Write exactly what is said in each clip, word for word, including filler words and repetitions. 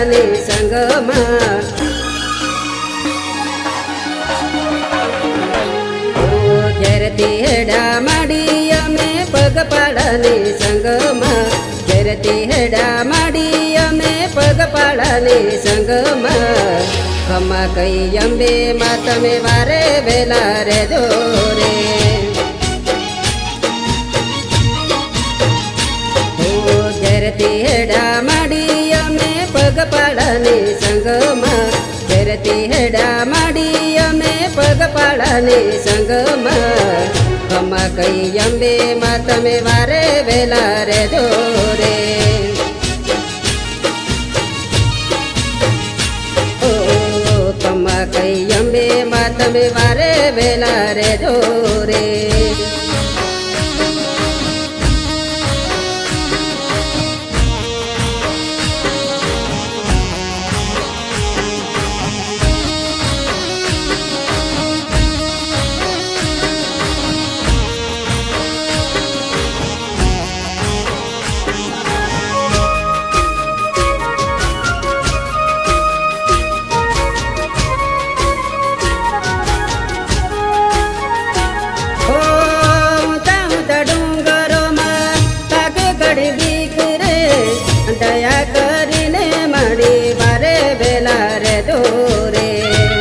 पगपाळानी संगमा घेरती हेडा माडी अमे पगपाळानी संगमा घेरती हेडा माडी अमे पगपाळानी संगमा खमा कई अंबे मातमे वारे वेला रे दोरे घेरती हेडा माडी अमे पगपाळानी संगमा घेरती हेडा माडी अमे पगपाळानी संगमा खमा कई अंबे मातमे वारे वेला रे दोरे ओ खमा कई अंबे मातमे वारे वेला रे दोरे दया करीने माडी वारे वेला रे दोरे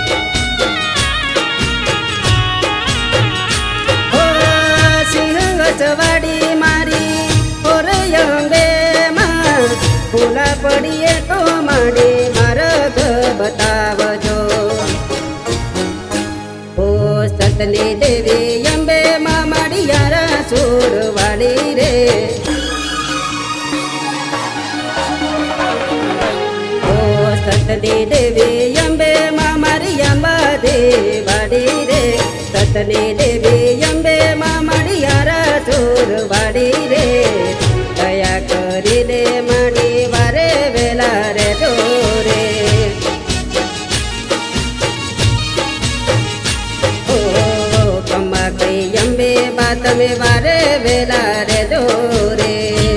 ओ सिंहचवाडी मारी और अंबे मां फूला पड़िए तो माडी मार्ग बतावजो ओ सतनी देवी अंबे मां माडी यारा सोरवाड़ी रे सतनी देवी अंबे मां मारी अंबा देवाड़ी रे सतनी देवी अंबे मां मारी यारा सोरवाड़ी रे दया करी दे माडी वारे वेला रे दोरे ओ खमा कई अंबे बात में वारे वेला रे दोरे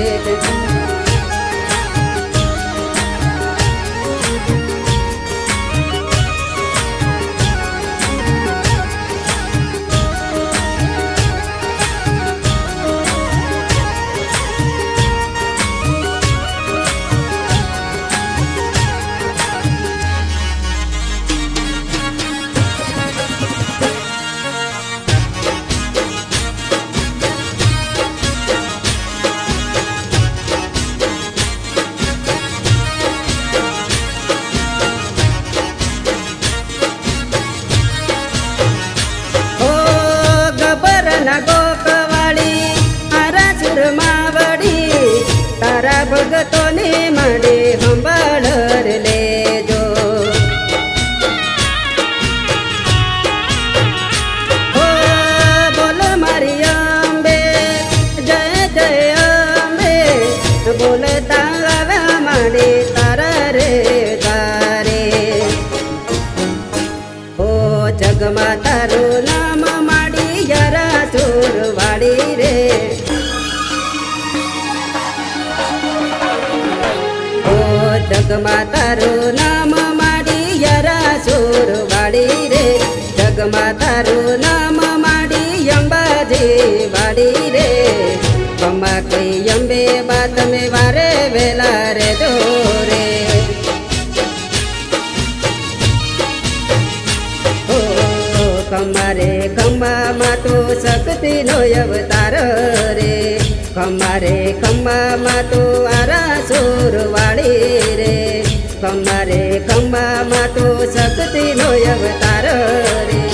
गोकवाड़ी आरासुर मावड़ी तारा भगतो ने माडी हंबाळर लेजो ओ बोल मारी अंबे जय जय अंबे बोलता आवा माडी तारा रे तारे ओ जगमा तारो नाम माडी यारा सोरवाड़ी रे ओ जगमा तारो नाम माडी यारा सोरवाड़ी रे जगमा तारो नाम माडी अंबा देवाड़ी रे खमा कई अंबे बात में वारे वेला रे दोरे खमारे खम्बा मातो शक्ति नो अवतार रे खमारे खम्बा मातो आरा सोरवाड़ी रे खमारे खम्बा मातो शक्ति नो अवतार रे।